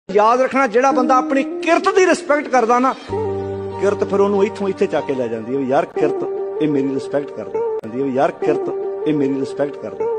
याद रखना जेड़ा बंदा अपनी किरत की रिस्पैक्ट करता ना, किरत फिर उन्होंने इत्थों इत्थे चक के लै जाती है। यार किरत ये मेरी रिस्पैक्ट करता, यार किरत ये मेरी रिस्पैक्ट करता।